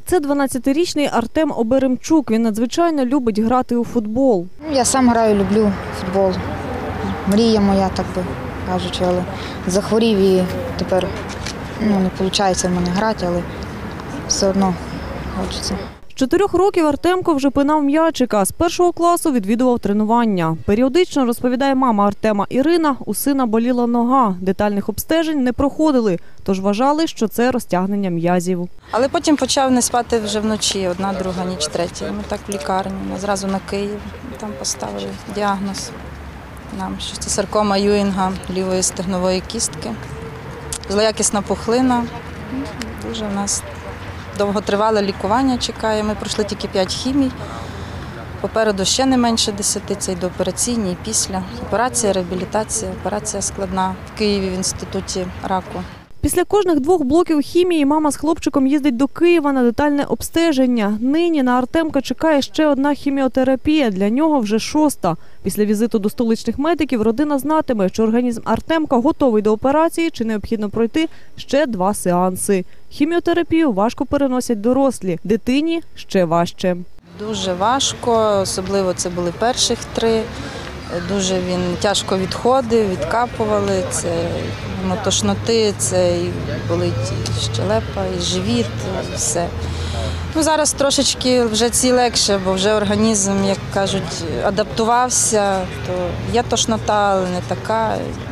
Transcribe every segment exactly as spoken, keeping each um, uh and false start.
Це дванадцятирічний Артем Оберемчук. Він надзвичайно любить грати у футбол. Я сам граю, люблю футбол. Мрія моя, так би кажучи, але захворів і тепер ну, не виходить в мене грати, але все одно хочеться. З чотирьох років Артемко вже пинав м'ячика. З першого класу відвідував тренування. Періодично, розповідає мама Артема Ірина, у сина боліла нога. Детальних обстежень не проходили, тож вважали, що це розтягнення м'язів. Але потім почав не спати вже вночі, одна, друга, ніч, третя. Ми так в лікарні, ми зразу на Київ, там поставили діагноз. Нам що це саркома Юінга лівої стегнової кістки. Злоякісна пухлина. Дуже у нас довготривале лікування чекає. Ми пройшли тільки п'ять хімій. Попереду ще не менше десяти, це й доопераційні, і після. Операція, реабілітація, операція складна в Києві в інституті раку. Після кожних двох блоків хімії мама з хлопчиком їздить до Києва на детальне обстеження. Нині на Артемка чекає ще одна хіміотерапія, для нього вже шоста. Після візиту до столичних медиків родина знатиме, чи організм Артемка готовий до операції, чи необхідно пройти ще два сеанси. Хіміотерапію важко переносять дорослі, дитині ще важче. Дуже важко, особливо це були перших три. Дуже він тяжко відходив, відкапували, це ну, тошноти, це і болить і щелепа, і живіт, і все. Ну, зараз трошечки вже ці легше, бо вже організм, як кажуть, адаптувався, то є тошнота, але не така,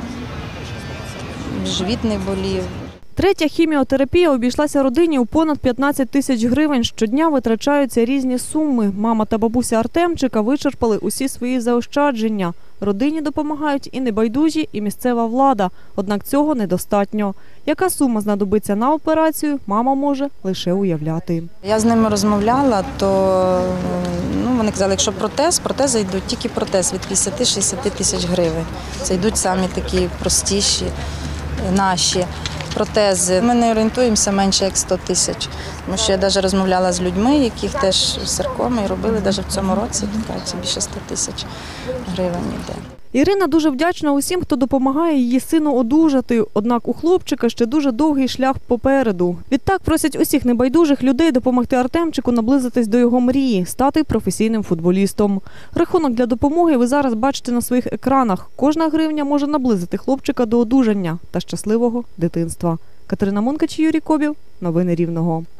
живіт не болів. Третя хіміотерапія обійшлася родині у понад п'ятнадцять тисяч гривень. Щодня витрачаються різні суми. Мама та бабуся Артемчика вичерпали усі свої заощадження. Родині допомагають і небайдужі, і місцева влада. Однак цього недостатньо. Яка сума знадобиться на операцію, мама може лише уявляти. Я з ними розмовляла, то ну, вони казали, якщо протез, протези йдуть, тільки протез від п'ятдесят-шістдесят тисяч гривень. Це йдуть самі такі простіші наші протези. Ми не орієнтуємося менше як сто тисяч. Тому що я навіть розмовляла з людьми, яких теж саркоми і робили навіть в цьому році, це більше ста тисяч гривень йде. Ірина дуже вдячна усім, хто допомагає її сину одужати. Однак у хлопчика ще дуже довгий шлях попереду. Відтак просять усіх небайдужих людей допомогти Артемчику наблизитись до його мрії – стати професійним футболістом. Рахунок для допомоги ви зараз бачите на своїх екранах. Кожна гривня може наблизити хлопчика до одужання та щасливого дитинства. Катерина Монкач, Юрій Кобів. Новини Рівного.